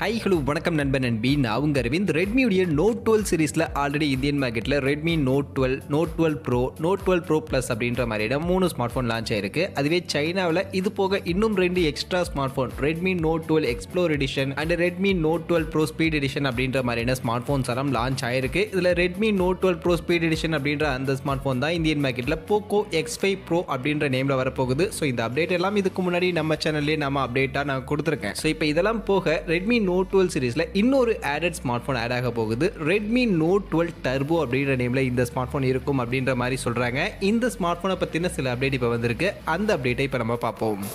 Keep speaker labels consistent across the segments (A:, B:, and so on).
A: Hi, hello, வணக்கம் நண்பன் நண்பி. நான் உங்க அரவிந்த். Redmi உடைய Note 12 சீரிஸ்ல ஆல்ரெடி இந்தியன் மார்க்கெட்ல Redmi Note 12, Note 12 Pro, Note 12 Pro Plus அப்படின்ற மாதிரியான 3 ஸ்மார்ட் போன் லான்ச் ஆயிருக்கு. அதுவே சைனாவில் இது போக இன்னும் 2 extra smart phone Redmi Note 12 Explore Edition and Redmi Note 12 Pro Speed Edition அப்படின்ற மாதிரியான ஸ்மார்ட் போன்ஸ் எல்லாம் லான்ச் ஆயிருக்கு. இதுல Redmi Note 12 Pro Speed Edition அப்படின்ற அந்த ஸ்மார்ட் போன் தான் இந்தியன் மார்க்கெட்ல Poco F3 Pro அப்படின்ற நேம்ல வரப்போகுது. ஸோ இந்த அப்டேட் எல்லாம் இதுக்கு முன்னாடி நம்ம சேனல்லே நம்ம அப்டேட்டா நான் கொடுத்துருக்கேன். ஸோ இப்போ இதெல்லாம் போக Redmi Note 12 சீரிஸ்ல இன்னொரு ஆடட் ஸ்மார்ட் போன் ஆட் ஆக போகுது. Redmi Note 12 Turbo அப்படின்ற நேம்ல இந்த ஸ்மார்ட் போன் இருக்கும் அப்படின்ற மாதிரி சொல்றாங்க. இந்த ஸ்மார்ட் போனை பத்தின சில அப்டேட் இப்போ வந்திருக்கு. அந்த அப்டேட்டை இப்போ நம்ம பார்ப்போம்.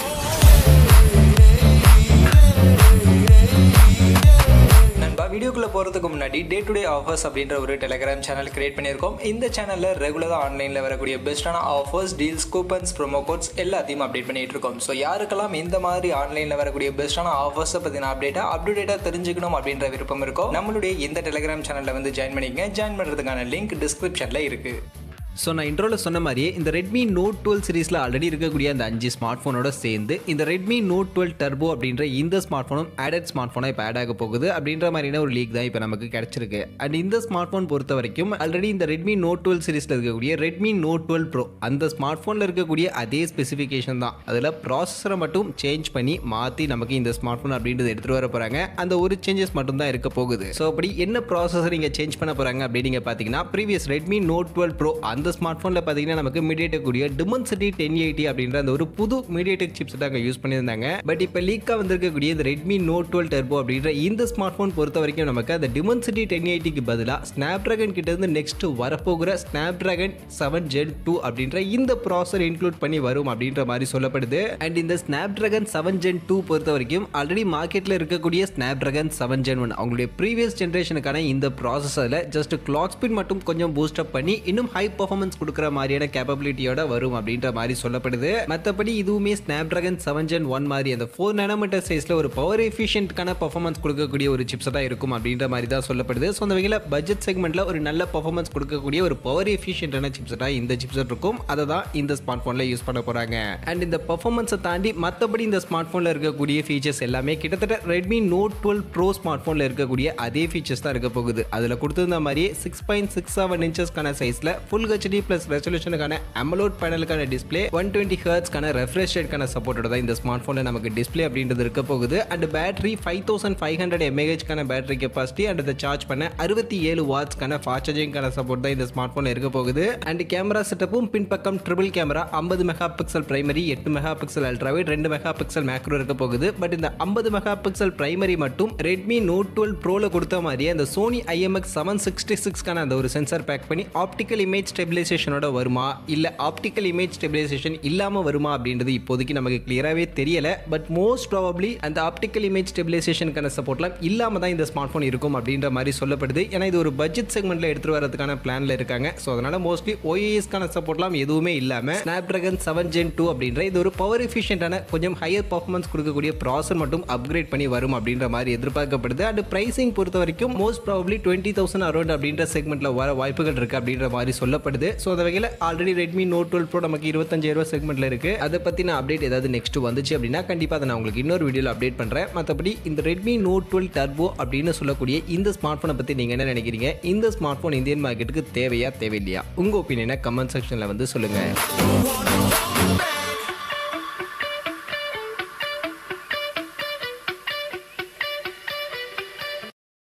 A: வீடியோக்குள்ள போறதுக்கு முன்னாடி டே டு டே ஆஃபர்ஸ் அப்படின்ற ஒரு டெலிகிராம் சேனல் கிரியேட் பண்ணியிருக்கோம். இந்த சேனல்ல ரெகுலரா ஆன்லைன்ல வரக்கூடிய பெஸ்டான offers, deals, coupons, promo codes எல்லாத்தையும் அப்டேட் பண்ணிட்டு இருக்கோம். ஸோ யாருக்கெல்லாம் இந்த மாதிரி ஆன்லைன்ல வரக்கூடிய பெஸ்டான ஆஃபர்ஸ் பத்தின அப்டேட்டா தெரிஞ்சுக்கணும் அப்படின்ற விருப்பம் இருக்கும், நம்மளுடைய இந்த டெலிகிராம் சேனல்ல வந்து ஜாயின் பண்ணிக்கங்க. ஜாயின் பண்றதுக்கான லிங்க் டிஸ்கிரிப்ஷன்ல இருக்கு. ஸோ நான் இன்ட்ரோவில் சொன்ன மாதிரியே இந்த Redmi Note 12 சீரிஸில் ஆல்ரெடி இருக்கக்கூடிய அந்த 5 ஸ்மார்ட் ஃபோனோட சேர்ந்து இந்த Redmi Note 12 Turbo அப்படின்ற இந்த ஸ்மார்ட் ஃபோனும் ஆடட் ஸ்மார்ட் ஃபோனாக இப்போ ஆட் ஆக போகுது அப்படின்ற மாதிரியான ஒரு லீக் தான் இப்போ நமக்கு கிடைச்சிருக்கு. அண்ட் இந்த ஸ்மார்ட் ஃபோன் பொறுத்த வரைக்கும் ஆல்ரெடி இந்த Redmi Note 12 சீரிஸில் இருக்கக்கூடிய Redmi Note 12 Pro அந்த ஸ்மார்ட் ஃபோனில் இருக்கக்கூடிய அதே ஸ்பெசிஃபிகேஷன் தான். அதில் ப்ராசஸரை மட்டும் சேஞ்ச் பண்ணி மாற்றி நமக்கு இந்த ஸ்மார்ட் ஃபோன் அப்படின்றது எடுத்துகிட்டு வர போகிறாங்க. அந்த ஒரு சேஞ்சஸ் மட்டும் தான் இருக்க போகுது. ஸோ அப்படி என்ன ப்ராசஸர் இங்கே சேஞ்ச் பண்ண போகிறாங்க அப்படின்னு நீங்கள் பார்த்தீங்கன்னா, ப்ரீவியஸ் Redmi Note 12 Pro அந்த ஸ்மார்ட் ஃபோனில் பார்த்தீங்கன்னா நமக்கு Mediatek கூடிய Dimensity 1080 அப்படின்ற அந்த ஒரு புது Mediatek சிப்ஸ் தான் யூஸ் பண்ணியிருந்தாங்க. பட் இப்போ லீக்காக வந்திருக்கக்கூடிய இந்த Redmi Note 12 Turbo அப்படின்ற இந்த ஸ்மார்ட் ஃபோன் பொறுத்த வரைக்கும் நமக்கு அந்த Dimensity 1080க்கு பதிலாக Snapdragon கிட்ட இருந்து நெக்ஸ்ட் வரப்போகிற Snapdragon 7 Gen 2 அப்படின்ற இந்த ப்ராசஸர் இன்க்ளூட் பண்ணி வரும் அப்படின்ற மாதிரி சொல்லப்படுது. அண்ட் இந்த Snapdragon 7 Gen 2 பொறுத்த வரைக்கும் ஆல்ரெடி மார்க்கெட்டில் இருக்கக்கூடிய Snapdragon 7 Gen 1 அவங்களுடைய ப்ரீவியஸ் ஜென்ரேஷனுக்கான இந்த ப்ராசஸரில் ஜஸ்ட் கிளாக் ஸ்பீட் மட்டும் கொஞ்சம் பூஸ்ட் அப் பண்ணி இன்னும் ஹை பர்ஃபார்மன்ஸ் கொடுக்குற மாதிரியான கேப்பபிலிட்டியோட வரும் அப்படின்ற மாதிரி சொல்லப்படுது. மற்றபடி இதுவுமே Snapdragon 7 Gen 1 மாதிரி அந்த 4 nanometer சைஸ்ல ஒரு பவர் எஃபிஷியன்ட்கான பர்ஃபார்மன்ஸ் கொடுக்கக்கூடிய ஒரு சிப்ஸ் தான் இருக்கும் அப்படின்ற மாதிரி தான் சொல்லப்படுது. ஸோ அந்த வகையில் பட்ஜெட் செக்மெண்ட்ல ஒரு நல்ல பர்ஃபார்மன்ஸ் கொடுக்கக்கூடிய ஒரு பவர் எஃபிஷியன்டான சிப்ஸா இந்த சிப்ஸட் இருக்கும். அதை தான் இந்த ஸ்மார்ட் போன்ல யூஸ் பண்ண போறாங்க. அண்ட் இந்த பர்ஃபார்மன்ஸை தாண்டி மற்றபடி இந்த ஸ்மார்ட் போன்ல இருக்கக்கூடிய ஃபீச்சர்ஸ் எல்லாமே கிட்டத்தட்ட Redmi Note 12 Pro ஸ்மார்ட் போன்ல இருக்கக்கூடிய அதே ஃபீச்சர்ஸ் தான் இருக்க போகுது. அதுல கொடுத்திருந்த மாதிரியே 6.67 இன்ச்சஸ்க்கான சைஸ்ல ஃபுல் HD பிளஸ் ரெசல்யூஷனுக்கான AMOLED பேனலுக்கான டிஸ்ப்ளே, 120 ஹெர்ட்ஸ்க்கான ரெஃப்ரெஷ் ரேட்கான சப்போர்ட்டோட தான் இந்த ஸ்மார்ட் போன்ல நமக்கு டிஸ்ப்ளே அப்படின்றது இருக்க போகுது. அண்ட் பேட்டரி 5500 mAhக்கான பேட்டரி கெபாசிட்டி அண்ட் அதை சார்ஜ் பண்ண 67 வாட்ஸ்க்கான ஃபாஸ்ட் சார்ஜிங்கான சப்போர்ட் தான் இந்த ஸ்மார்ட் போன்ல இருக்க போகுது. அண்ட் கேமரா செட்டப்பும் பின்பக்கம் triple camera, 50 mega pixel primary, 8 mega pixel ultra wide, 2 mega pixel macro இருக்க போகுது. பட் இந்த 50 மெகா பிக்சல் பிரைமரி மட்டும் Redmi Note 12 Proல கொடுத்த மாதிரியே அந்த Sony IMX 766க்கான அந்த ஒரு சென்சார் பேக் பண்ணி ஆப்டிக்கல் இமேஜ் ஸ்டெபிலைசேஷனோட வருமா இல்ல ஆப்டிக்கல் இமேஜ் ஸ்டெபிலைசேஷன் இல்லாம வருமா அப்படின்றது இப்போதைக்கு நமக்கு கிளியராகவே தெரியல. பட் மோஸ்ட் ப்ராபப்லி அந்த ஆப்டிக்கல் இமேஜ் ஸ்டெபிலைசேஷனுக்கான சப்போர்ட்லாம் இல்லாம தான் இந்த ஸ்மார்ட் போன் இருக்கும் அப்படின்ற மாதிரி சொல்லப்படுது. ஏன்னா இது ஒரு பட்ஜெட் செக்மெண்ட்ல எடுத்து வரதுக்கான பிளான்ல இருக்காங்க. ஸோ அதனால மோஸ்ட்லி OISக்கான சப்போர்ட்லாம் எதுவுமே இல்லாம Snapdragon 7 Gen 2 அப்படின்ற இது ஒரு பவர் எஃபிஷியன்டான கொஞ்சம் ஹையர் பர்ஃபார்மன்ஸ் கொடுக்கக்கூடிய ப்ராசஸர் மட்டும் அப்கிரேட் பண்ணி வரும் அப்படின்ற மாதிரி எதிர்பார்க்கப்படுது. அண்ட் பிரைசிங் பொறுத்த வரைக்கும் மோஸ்ட் ப்ராபப்லி 20,000 அரௌண்ட் அப்படின்ற செக்மெண்ட்ல வர வாய்ப்புகள் இருக்கு அப்படின்ற மாதிரி சொல்லப்படுது. ஸோ அந்த வகையில் ஆல்ரெடி Redmi Note 12 Pro நமக்கு 25,000 செக்மெண்ட்ல இருக்கு. அதை பத்தின அப்டேட் ஏதாவது நெக்ஸ்ட் வந்துச்சு அப்படின்னா கண்டிப்பா அதை நான் உங்களுக்கு இன்னொரு வீடியோல அப்டேட் பண்றேன். மற்றபடி இந்த Redmi Note 12 Turbo அப்படின்னு சொல்லக்கூடிய இந்த ஸ்மார்ட் போனை பத்தி நீங்க என்ன நினைக்கிறீங்க? இந்த ஸ்மார்ட் போன் இந்தியன் மார்க்கெட்டுக்கு தேவையா தேவையில்லையா? உங்க ஒப்பீனியனை கமெண்ட் செக்ஷன்ல வந்து சொல்லுங்க.